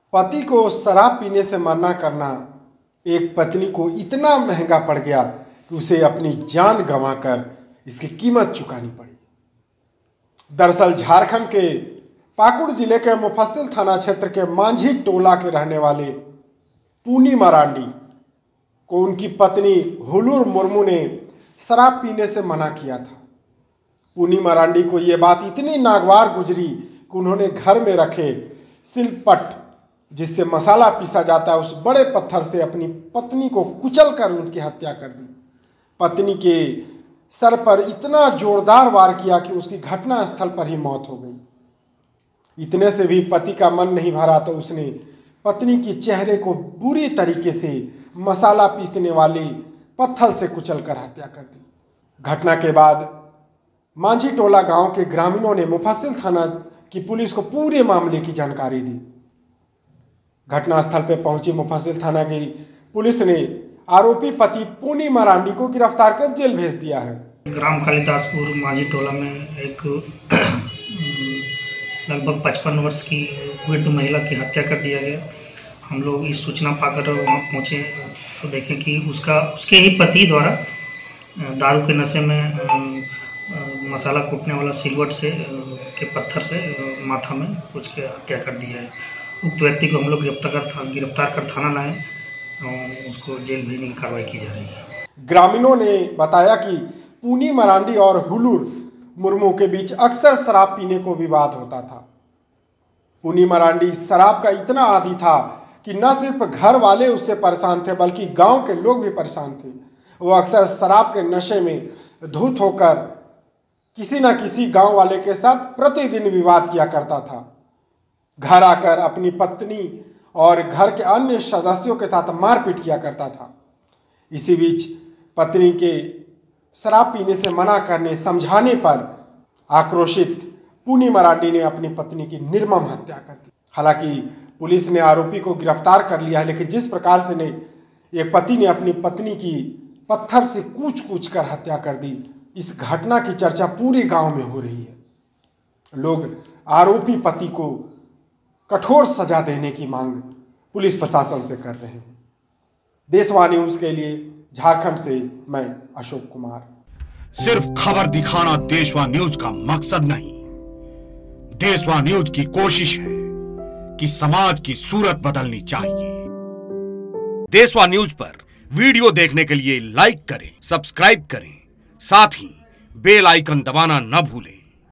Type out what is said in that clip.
पति को शराब पीने से मना करना एक पत्नी को इतना महंगा पड़ गया कि उसे अपनी जान गंवाकर इसकी कीमत चुकानी पड़ी। दरअसल झारखंड के पाकुड़ जिले के मुफस्सिल थाना क्षेत्र के मांझी टोला के रहने वाले पूनी मरांडी को उनकी पत्नी हुलूर मुर्मू ने शराब पीने से मना किया था। पूनी मरांडी को यह बात इतनी नागवार गुजरी कि उन्होंने घर में रखे सिलपट जिससे मसाला पीसा जाता है उस बड़े पत्थर से अपनी पत्नी को कुचलकर उनकी हत्या कर दी। पत्नी के सर पर इतना जोरदार वार किया कि उसकी घटना स्थल पर ही मौत हो गई। इतने से भी पति का मन नहीं भरा तो उसने पत्नी के चेहरे को बुरी तरीके से मसाला पीसने वाली पत्थर से कुचलकर हत्या कर दी। घटना के बाद मांझी टोला गांव के ग्रामीणों ने मुफस्सिल थाना की पुलिस को पूरे मामले की जानकारी दी। घटनास्थल पर पहुंची मुफस्सिल थाना की पुलिस ने आरोपी पति पूनी मरांडी को गिरफ्तार कर जेल भेज दिया है। ग्राम कालिदासपुर मांझी टोला में एक लगभग 55 वर्ष की वृद्ध महिला की हत्या कर दिया गया। हम लोग इस सूचना पाकर वहाँ पहुँचे तो देखें कि उसके ही पति द्वारा दारू के नशे में मसाला कूटने वाला सिलवट से के पत्थर से माथा में कुछ के हत्या कर दी है। उक्त व्यक्ति को हम लोग गिरफ्तार कर थाना लाए और उसको जेल भेजने की कार्रवाई की जा रही है। ग्रामीणों ने बताया कि पूनी मरांडी और हुलूर मुर्मू के बीच अक्सर शराब पीने को विवाद होता था। पूनी मरांडी शराब का इतना आदी था कि न सिर्फ घर वाले उससे परेशान थे बल्कि गांव के लोग भी परेशान थे। वो अक्सर शराब के नशे में धुत होकर किसी न किसी गांव वाले के साथ प्रतिदिन विवाद किया करता था। घर आकर अपनी पत्नी और घर के अन्य सदस्यों के साथ मारपीट किया करता था। इसी बीच पत्नी के शराब पीने से मना करने समझाने पर आक्रोशित पूनी मरांडी ने अपनी पत्नी की निर्मम हत्या कर दी। हालांकि पुलिस ने आरोपी को गिरफ्तार कर लिया है, लेकिन जिस प्रकार से एक पति ने अपनी पत्नी की पत्थर से कूच कर हत्या कर दी, इस घटना की चर्चा पूरे गांव में हो रही है। लोग आरोपी पति को कठोर सजा देने की मांग पुलिस प्रशासन से कर रहे हैं। देशवा न्यूज के लिए झारखंड से मैं अशोक कुमार। सिर्फ खबर दिखाना देशवा न्यूज का मकसद नहीं। देशवा न्यूज की कोशिश है कि समाज की सूरत बदलनी चाहिए। देशवा न्यूज पर वीडियो देखने के लिए लाइक करें, सब्सक्राइब करें, साथ ही बेल आइकन दबाना न भूलें।